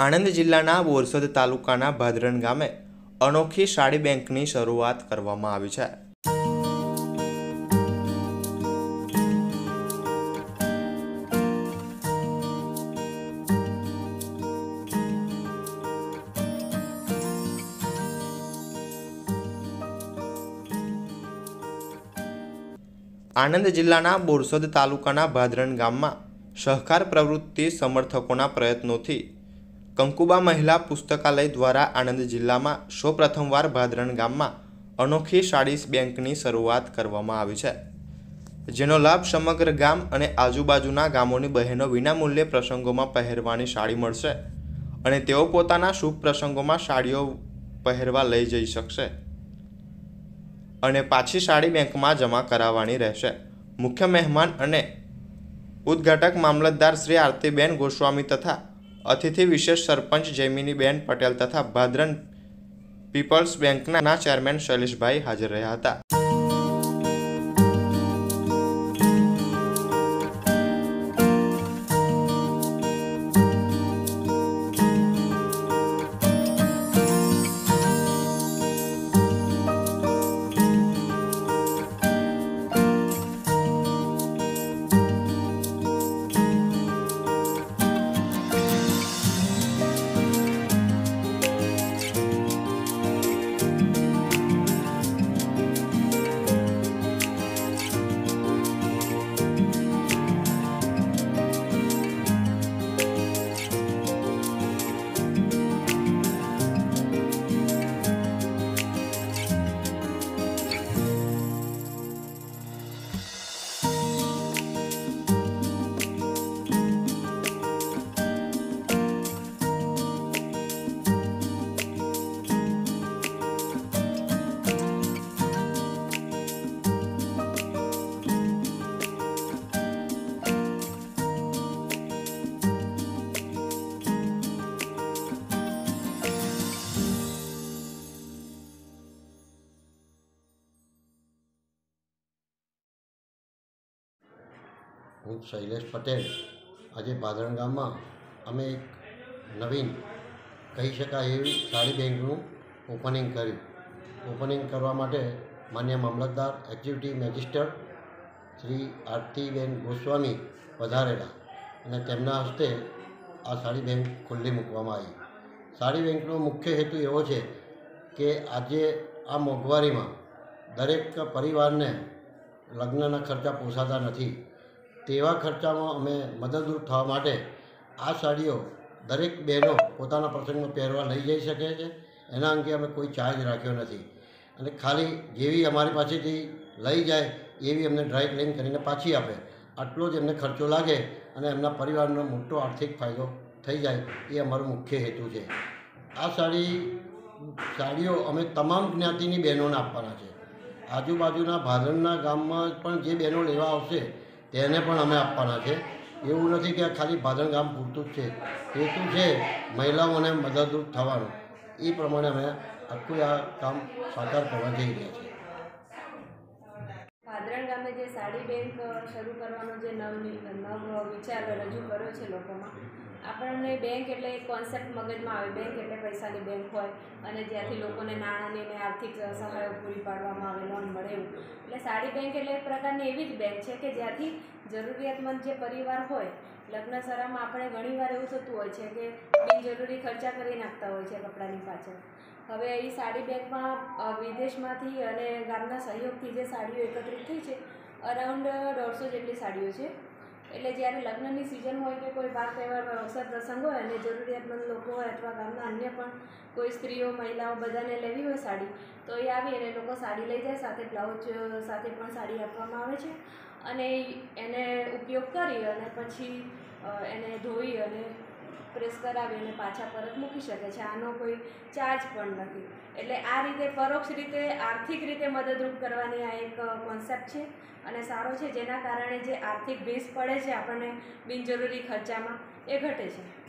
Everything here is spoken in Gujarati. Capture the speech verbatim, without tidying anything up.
આણંદ જિલ્લાના બોરસદ તાલુકાના ભાદરણ ગામે અનોખી સાડી બેંકની શરૂઆત કરવામાં આવી છે। આણંદ જિલ્લાના બોરસદ તાલુકાના ભાદરણ ગામમાં સહકાર પ્રવૃત્તિ સમર્થકોના પ્રયત્નોથી કંકુબા મહિલા પુસ્તકાલય દ્વારા આણંદ જિલ્લામાં સૌ પ્રથમવાર ભાદરણ ગામમાં અનોખી સાડી બેંકની શરૂઆત કરવામાં આવી છે, જેનો લાભ સમગ્ર ગામ અને આજુબાજુના ગામોની બહેનો વિનામૂલ્યે પ્રસંગોમાં પહેરવાની સાડી મળશે અને તેઓ પોતાના શુભ પ્રસંગોમાં સાડીઓ પહેરવા લઈ જઈ શકશે અને પાછી સાડી બેંકમાં જમા કરાવવાની રહેશે। મુખ્ય મહેમાન અને ઉદ્ઘાટક મામલતદાર શ્રી આરતીબેન ગોસ્વામી તથા અતિથિ વિશેષ સરપંચ જયમિનીબેન પટેલ તથા ભાદરણ પીપલ્સ બેંકના ચેરમેન શૈલેષભાઈ હાજર રહ્યા હતા। હું શૈલેષ પટેલ આજે ભાદરણ ગામમાં અમે એક નવીન કહી શકાય એવી સાડી બેંકનું ઓપનિંગ કર્યું। ઓપનિંગ કરવા માટે માન્ય મામલતદાર એક્ઝિક્યુટિવ મેજિસ્ટર શ્રી આરતીબેન ગોસ્વામી પધારેલા અને તેમના હસ્તે આ સાડી બેંક ખુલ્લી મૂકવામાં આવી। સાડી બેંકનો મુખ્ય હેતુ એવો છે કે આજે આ મોંઘવારીમાં દરેક પરિવારને લગ્નના ખર્ચા પોસાતા નથી, તેવા ખર્ચામાં અમે મદદરૂપ થવા માટે આ સાડીઓ દરેક બહેનો પોતાના પ્રસંગમાં પહેરવા લઈ જઈ શકે છે। એના અંગે અમે કોઈ ચાર્જ રાખ્યો નથી અને ખાલી જેવી અમારી પાસેથી લઈ જાય એવી અમને ડ્રાય ક્લીન કરીને પાછી આપે, આટલો જ એમને ખર્ચો લાગે અને એમના પરિવારનો મોટો આર્થિક ફાયદો થઈ જાય, એ અમારો મુખ્ય હેતુ છે। આ સાડી સાડીઓ અમે તમામ જ્ઞાતિની બહેનોને આપવાના છે। આજુબાજુના ભાદરણના ગામમાં પણ જે બહેનો લેવા આવશે તેને પણ અમે આપવાના છે। એવું નથી કે ખાલી ભાદરણ ગામ પૂરતું જ છે, હેતુ છે મહિલાઓને મદદરૂપ થવાનું, એ પ્રમાણે અમે આખું આ કામ સાકાર કરવા જઈ રહ્યા છીએ। ભાદરણ ગામે જે સાડી બેંક શરૂ કરવાનો જે નવ નવ વિચાર રજૂ કર્યો છે લોકોમાં, આપણને બેંક એટલે એક કોન્સેપ્ટ મગજમાં આવે, બેંક એટલે પૈસાની બેંક હોય અને જ્યાંથી લોકોને નાણાંની અને આર્થિક સહાયો પૂરી પાડવામાં આવે, લોન મળે એવું। એટલે સાડી બેંક એટલે એક પ્રકારની એવી જ બેંક છે કે જ્યાંથી જરૂરિયાતમંદ જે પરિવાર હોય, લગ્ન સરામાં આપણે ઘણીવાર એવું થતું હોય છે કે બિનજરૂરી ખર્ચા કરી નાખતા હોય છે કપડાની પાછળ। હવે એ સાડી બેંકમાં વિદેશમાંથી અને ગામના સહયોગથી જે સાડીઓ એકત્રિત થઈ છે, અરાઉન્ડ દોઢસો જેટલી સાડીઓ છે। એટલે જ્યારે લગ્નની સિઝન હોય કે કોઈ વાર તહેવાર અવસર પ્રસંગ હોય અને જરૂરિયાતમંદ લોકો હોય અથવા ગામના અન્ય પણ કોઈ સ્ત્રીઓ મહિલાઓ બધાને લેવી હોય સાડી, તો એ આવી અને લોકો સાડી લઈ જાય, સાથે બ્લાઉઝ સાથે પણ સાડી આપવામાં આવે છે અને એને ઉપયોગ કરી અને પછી એને ધોઈ અને પ્રેસ કરાવી અને પાછા પરત મૂકી શકે છે। આનો કોઈ ચાર્જ પણ નથી। એટલે આ રીતે પરોક્ષ રીતે આર્થિક રીતે મદદરૂપ કરવાની આ એક કોન્સેપ્ટ છે અને સારો છે, જેના કારણે જે આર્થિક ભેસ પડે છે આપણને બિનજરૂરી ખર્ચામાં, એ ઘટે છે।